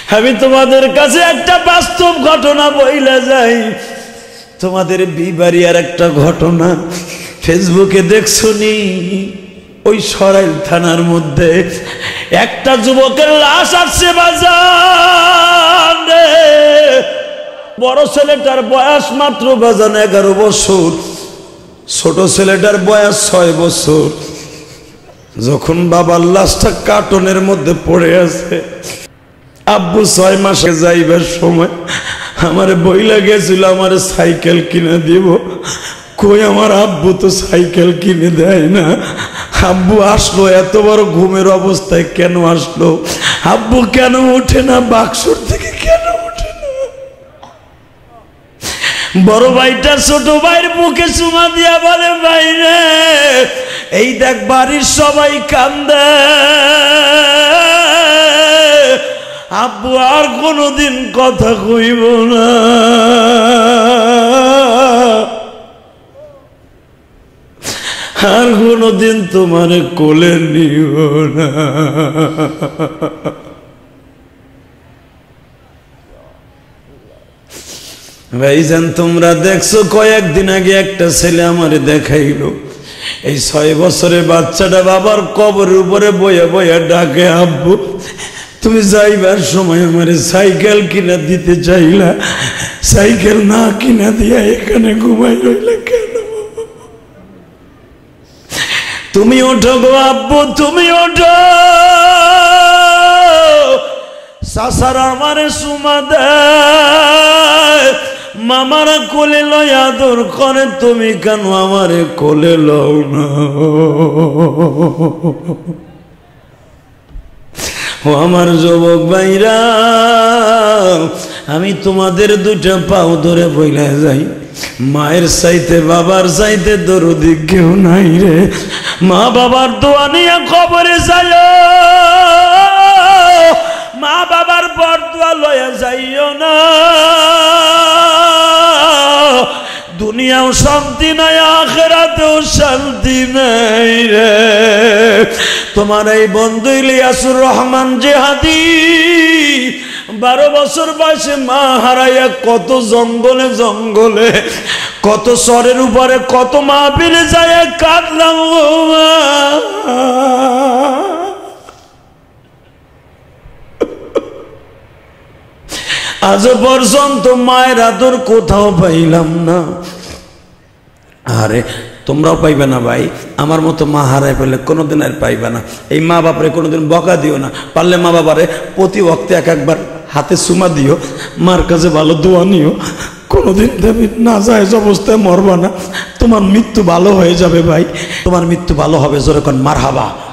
আমি তোমাদের কাছে একটা বাস্তব ঘটনা বইলা যাই। তোমাদের বিবাড়িয়ার একটা ঘটনা ফেসবুকে দেখছনি। ওই সরাইল থানার মধ্যে একটা যুবকের লাশ আসছে বাজান। বড় ছেলেটার বয়স মাত্র বাজান 11 বছর, ছোট ছেলেটার বয়স 6 বছর। যখন বাবার লাশটা কার্টনের মধ্যে পড়ে আছে, আব্বু 6 মাসে যাইবার সময় আমারে বইলা গেছিল আমারে সাইকেল কিনে দিব। কই আমার আব্বু তো সাইকেল কিনে দেয় না। আব্বু আসলো এত বড় ঘুমের অবস্থায় কেন আসলো? আব্বু কেন ওঠে না? বাক্সর থেকে কেন ওঠে না? বড় ভাইটা ছোট ভাইয়ের মুখে চুমা দিয়া বলে, ভাই রে এই দেখ বাড়ির সবাই কান্দে, আব্বু আর কোনদিন কথা কইব না। আর কোনদিন তোমারে কোলে নিব না। ভাইজান তোমরা দেখছো, কয়েকদিন আগে একটা ছেলে আমারে দেখাইলো। এই 6 বছরের বাচ্চাটা বাবার কবরের উপরে বইয়া বইয়া ডাকে, আব্বু তুমি যাইবার সময় আমারে সাইকেল কিনা দিতে চাইলা, সাইকেল না কিনা দিয়া এখানে ঘুমাই রইলা কেন? তুমি ওঠো গো আব্বু, তুমি ওঠো। চাচারা আমারে সুমা দেয়, মামারা কোলে লয় আদর করে, তুমি কেন আমারে কোলে লও না? ও আমার যুবক ভাইরা, আমি তোমাদের দুইটা পাও ধরে বইলা যাই, মায়ের চাইতে বাবার চাইতে দরদি কেউ নাই রে। মা বাবার দোয়া নিয়ে কবরে যাইও, মা বাবার বরদোয়া লয়ে যাইও না। দুনিয়াও শান্তি নাই, আখিরাতেও শান্তি নাই রে। তোমার এই বন্ধু ইলিয়াসুর রহমান জিহাদি 12 বছর বয়সে মা হারাইয়া কত জঙ্গলে জঙ্গলে, কত সরের উপরে, কত মাহফিলে যায় কাঁদলাম। আজও পর্যন্ত মায়ের আদর কোথাও পাইলাম না। আরে তোমরাও পাইবে না ভাই, আমার মতো মা হারাই পেলে কোনোদিন আর পাইবে না। এই মা বাপরে কোনোদিন বকা দিও না, পারলে মা বাবারে প্রতি ওয়াক্তে একবার হাতে চুমা দিও, মার কাছে ভালো দোয়া নিও। কোনোদিন দেবী না যায় অবস্থায় মরবা না, তোমার মৃত্যু ভালো হয়ে যাবে ভাই, তোমার মৃত্যু ভালো হবে। জোরে কোন মারহাবা।